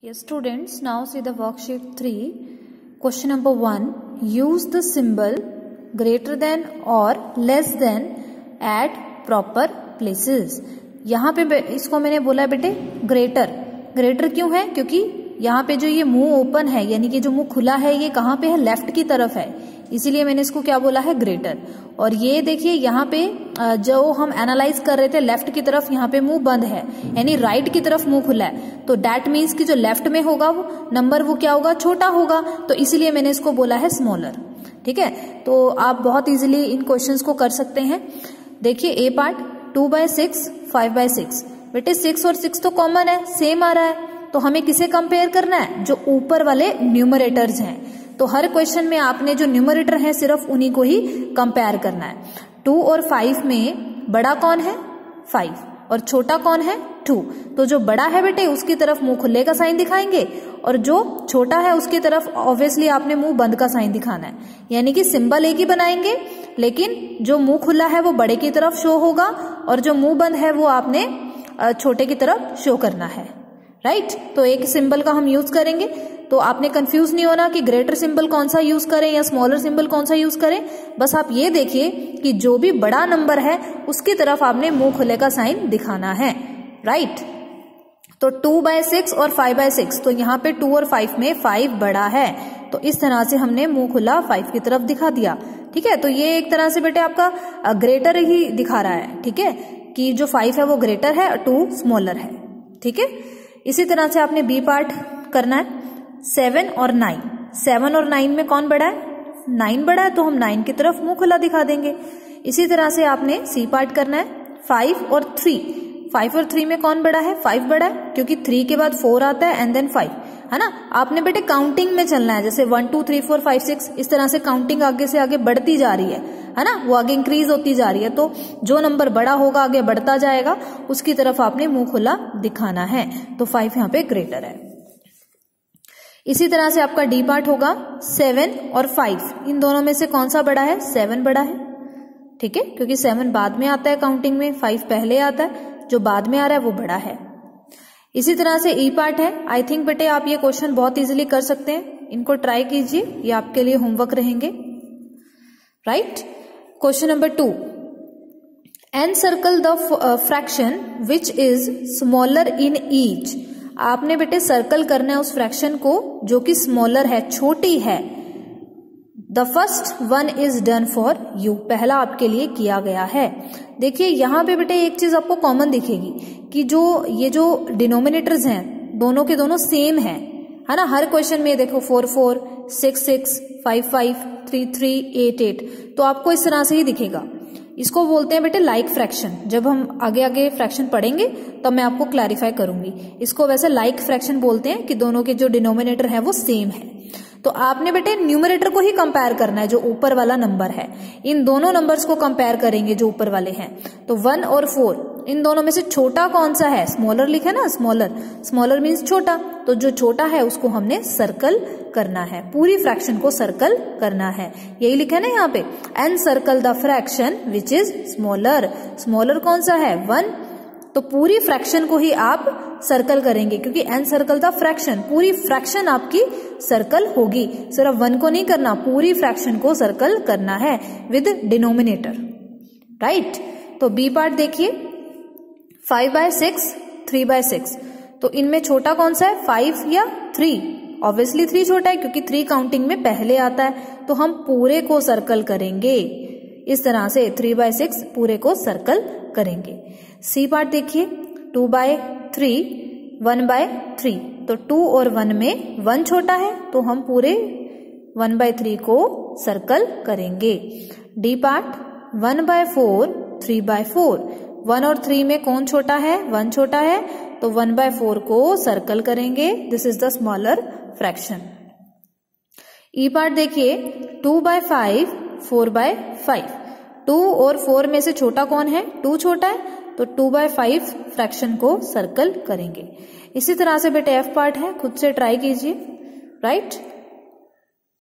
Yes, students, now see the worksheet 3. Question number 1. Use the symbol greater than or less than at proper places. यहाँ पे इसको मैंने बोला बेटे greater क्यों है? क्योंकि यहाँ पे जो ये मुंह ओपन है यानी कि जो मुंह खुला है ये कहाँ पे है? लेफ्ट की तरफ है, इसीलिए मैंने इसको क्या बोला है? ग्रेटर। और ये देखिए यहाँ पे जो हम एनालाइज कर रहे थे लेफ्ट की तरफ, यहाँ पे मुंह बंद है यानी राइट की तरफ मुंह खुला है, तो दैट मीन्स कि जो लेफ्ट में होगा वो नंबर वो क्या होगा? छोटा होगा, तो इसीलिए मैंने इसको बोला है स्मॉलर। ठीक है, तो आप बहुत इजीली इन क्वेश्चंस को कर सकते हैं। देखिए ए पार्ट 2/6 5/6। बेटे 6 और 6 तो कॉमन है, सेम आ रहा है, तो हमें किसे कंपेयर करना है? जो ऊपर वाले न्यूमरेटर्स हैं। तो हर क्वेश्चन में आपने जो न्यूमरेटर है सिर्फ उन्हीं को ही कंपेयर करना है। 2 और 5 में बड़ा कौन है? 5 और छोटा कौन है? 2। तो जो बड़ा है बेटे उसकी तरफ मुंह खुले का साइन दिखाएंगे और जो छोटा है उसकी तरफ ऑब्वियसली आपने मुंह बंद का साइन दिखाना है, यानी कि सिंबल एक ही बनाएंगे लेकिन जो मुंह खुला है वो बड़े की तरफ शो होगा और जो मुंह बंद है वो आपने छोटे की तरफ शो करना है। राइट, तो एक सिंबल का हम यूज करेंगे। तो आपने कंफ्यूज नहीं होना कि ग्रेटर सिंबल कौन सा यूज करें या स्मॉलर सिंबल कौन सा यूज करें। बस आप ये देखिए कि जो भी बड़ा नंबर है उसकी तरफ आपने मुंह खुले का साइन दिखाना है। राइट, तो 2/6 और 5/6, तो यहाँ पे 2 और 5 में 5 बड़ा है, तो इस तरह से हमने मुंह खुला 5 की तरफ दिखा दिया। ठीक है, तो ये एक तरह से बेटे आपका ग्रेटर ही दिखा रहा है। ठीक है, कि जो 5 है वो ग्रेटर है और 2 स्मॉलर है। ठीक है, इसी तरह से आपने बी पार्ट करना है 7 और 9। 7 और 9 में कौन बड़ा है? 9 बड़ा है, तो हम 9 की तरफ मुंह खुला दिखा देंगे। इसी तरह से आपने सी पार्ट करना है 5 और 3। 5 और 3 में कौन बड़ा है? 5 बड़ा है, क्योंकि 3 के बाद 4 आता है एंड देन 5, है ना। आपने बेटे काउंटिंग में चलना है, जैसे 1 2 3 4 5 6 इस तरह से काउंटिंग आगे से आगे बढ़ती जा रही है ना, वो आगे इंक्रीज होती जा रही है। तो जो नंबर बड़ा होगा आगे बढ़ता जाएगा, उसकी तरफ आपने मुंह खुला दिखाना है। तो 5 यहाँ पे ग्रेटर है। इसी तरह से आपका डी पार्ट होगा 7 और 5। इन दोनों में से कौन सा बड़ा है? 7 बड़ा है। ठीक है, क्योंकि 7 बाद में आता है काउंटिंग में, 5 पहले आता है, जो बाद में आ रहा है वो बड़ा है। इसी तरह से ई पार्ट है। आई थिंक बेटे आप ये क्वेश्चन बहुत इजीली कर सकते हैं, इनको ट्राई कीजिए, ये आपके लिए होमवर्क रहेंगे। Right, question number 2, encircle the fraction which is smaller in each. आपने बेटे सर्कल करना है उस फ्रैक्शन को जो कि स्मॉलर है, छोटी है। The first one is done for you, पहला आपके लिए किया गया है। देखिए यहाँ पे बेटे एक चीज आपको कॉमन दिखेगी कि ये जो डिनोमिनेटर्स हैं दोनों के दोनों सेम है ना। हर क्वेश्चन में देखो 4 4 6 6 5 5 3 3 8 8, तो आपको इस तरह से ही दिखेगा। इसको बोलते हैं बेटे लाइक फ्रैक्शन। जब हम आगे आगे फ्रैक्शन पढ़ेंगे तब मैं आपको क्लैरिफाई करूंगी। इसको वैसे लाइक फ्रैक्शन बोलते हैं कि दोनों के जो डिनोमिनेटर है वो सेम है। तो आपने बेटे न्यूमरेटर को ही कंपेयर करना है, जो ऊपर वाला नंबर है। इन दोनों नंबर्स को कंपेयर करेंगे जो ऊपर वाले हैं। तो 1 और 4, इन दोनों में से छोटा कौन सा है? स्मॉलर लिखा ना, स्मॉलर मीन्स छोटा, तो जो छोटा है उसको हमने सर्कल करना है, पूरी फ्रैक्शन को सर्कल करना है। यही लिखा है ना यहाँ पे, encircle the fraction which is smaller. Smaller कौन सा है? 1, तो पूरी फ्रैक्शन को ही आप सर्कल करेंगे, क्योंकि एन सर्कल द फ्रैक्शन, पूरी फ्रैक्शन आपकी सर्कल होगी। सिर्फ 1 को नहीं करना, पूरी फ्रैक्शन को सर्कल करना है विद डिनोमिनेटर। राइट, तो बी पार्ट देखिए 5/6 3/6, तो इनमें छोटा कौन सा है? 5 या 3? ऑब्वियसली 3 छोटा है, क्योंकि 3 काउंटिंग में पहले आता है, तो हम पूरे को सर्कल करेंगे। इस तरह से 3/6 पूरे को सर्कल करेंगे। सी पार्ट देखिए 2/3 1/3, तो 2 और 1 में 1 छोटा है, तो हम पूरे 1/3 को सर्कल करेंगे। डी पार्ट 1/4 3/4, 1 और 3 में कौन छोटा है? 1 छोटा है, तो 1/4 को सर्कल करेंगे। This is the smaller fraction. E part देखिए 2/5 4/5, 2 और 4 में से छोटा कौन है? 2 छोटा है, तो 2/5 फ्रैक्शन को सर्कल करेंगे। इसी तरह से बेटे एफ पार्ट है, खुद से ट्राई कीजिए। राइट,